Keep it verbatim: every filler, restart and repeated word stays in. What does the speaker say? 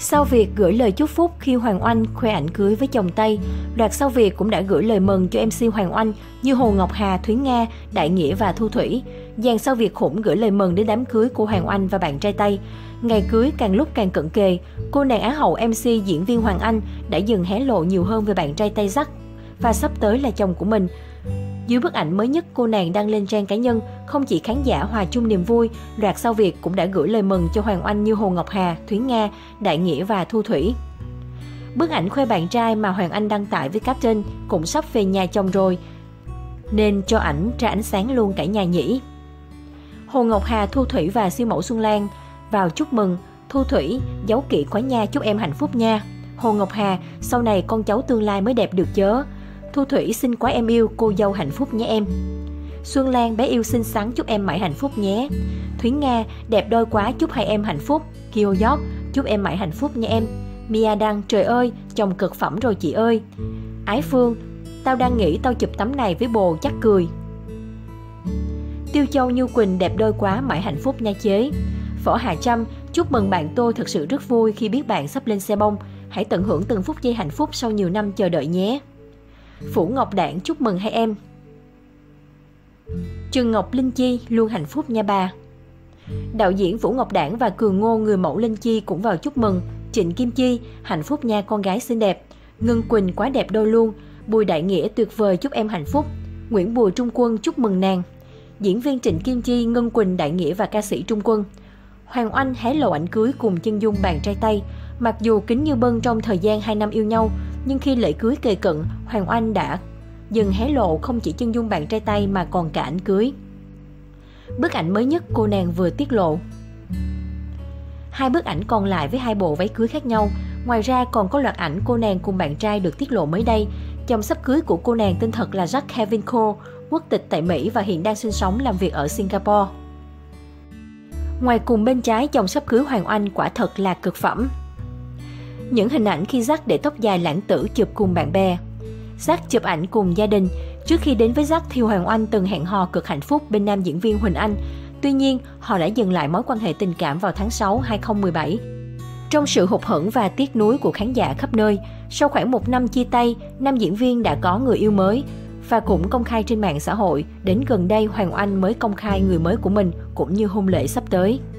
Sao Việt gửi lời chúc phúc khi Hoàng Oanh khoe ảnh cưới với chồng Tây. Loạt Sao Việt cũng đã gửi lời mừng cho em xê Hoàng Oanh như Hồ Ngọc Hà, Thúy Nga, Đại Nghĩa và Thu Thủy. Dàn Sao Việt cũng gửi lời mừng đến đám cưới của Hoàng Oanh và bạn trai Tây. Ngày cưới càng lúc càng cận kề, cô nàng Á hậu em xê diễn viên Hoàng Anh đã dần hé lộ nhiều hơn về bạn trai Tây Jack và sắp tới là chồng của mình. Dưới bức ảnh mới nhất cô nàng đăng lên trang cá nhân, không chỉ khán giả hòa chung niềm vui, loạt Sao Việt cũng đã gửi lời mừng cho Hoàng Oanh như Hồ Ngọc Hà, Thúy Nga, Đại Nghĩa và Thu Thủy. Bức ảnh khoe bạn trai mà Hoàng Anh đăng tải với caption cũng sắp về nhà chồng rồi, nên cho ảnh ra ánh sáng luôn cả nhà nhỉ. Hồ Ngọc Hà, Thu Thủy và siêu mẫu Xuân Lan vào chúc mừng. Thu Thủy: giấu kỹ quá nha, chúc em hạnh phúc nha. Hồ Ngọc Hà: sau này con cháu tương lai mới đẹp được chớ. Thu Thủy: xinh quá em yêu, cô dâu hạnh phúc nhé em. Xuân Lan: bé yêu xinh xắn, chúc em mãi hạnh phúc nhé. Thúy Nga: đẹp đôi quá, chúc hai em hạnh phúc. Kiều York: chúc em mãi hạnh phúc nha em. Mia Đăng: trời ơi, chồng cực phẩm rồi chị ơi. Ái Phương: tao đang nghĩ tao chụp tấm này với bồ chắc cười. Tiêu Châu Như Quỳnh: đẹp đôi quá, mãi hạnh phúc nha chế. Võ Hà Trâm: chúc mừng bạn tôi, thật sự rất vui khi biết bạn sắp lên xe bông. Hãy tận hưởng từng phút giây hạnh phúc sau nhiều năm chờ đợi nhé. Phủ Ngọc Đảng: chúc mừng hai em. Trần Ngọc Linh Chi: luôn hạnh phúc nha bà. Đạo diễn Vũ Ngọc Đảng và Cường Ngô người mẫu Linh Chi cũng vào chúc mừng. Trịnh Kim Chi: hạnh phúc nha con gái xinh đẹp. Ngân Quỳnh: quá đẹp đôi luôn. Bùi Đại Nghĩa: tuyệt vời, chúc em hạnh phúc. Nguyễn Bùi Trung Quân: chúc mừng nàng. Diễn viên Trịnh Kim Chi, Ngân Quỳnh, Đại Nghĩa và ca sĩ Trung Quân. Hoàng Oanh hé lộ ảnh cưới cùng chân dung bạn trai Tây. Mặc dù kín như bưng trong thời gian hai năm yêu nhau, nhưng khi lễ cưới kề cận, Hoàng Oanh đã dần hé lộ không chỉ chân dung bạn trai Tây mà còn cả ảnh cưới. Bức ảnh mới nhất cô nàng vừa tiết lộ. Hai bức ảnh còn lại với hai bộ váy cưới khác nhau. Ngoài ra còn có loạt ảnh cô nàng cùng bạn trai được tiết lộ mới đây. Chồng sắp cưới của cô nàng tên thật là Jack Kevin Cole, quốc tịch tại Mỹ và hiện đang sinh sống làm việc ở Singapore. Ngoài cùng bên trái chồng sắp cưới Hoàng Oanh quả thật là cực phẩm. Những hình ảnh khi Jack để tóc dài lãng tử chụp cùng bạn bè. Jack chụp ảnh cùng gia đình. Trước khi đến với Jack thì Hoàng Oanh từng hẹn hò cực hạnh phúc bên nam diễn viên Huỳnh Anh. Tuy nhiên, họ đã dừng lại mối quan hệ tình cảm vào tháng sáu năm hai không một bảy. Trong sự hụt hẫng và tiếc nuối của khán giả khắp nơi, sau khoảng một năm chia tay, nam diễn viên đã có người yêu mới và cũng công khai trên mạng xã hội. Đến gần đây, Hoàng Oanh mới công khai người mới của mình cũng như hôn lễ sắp tới.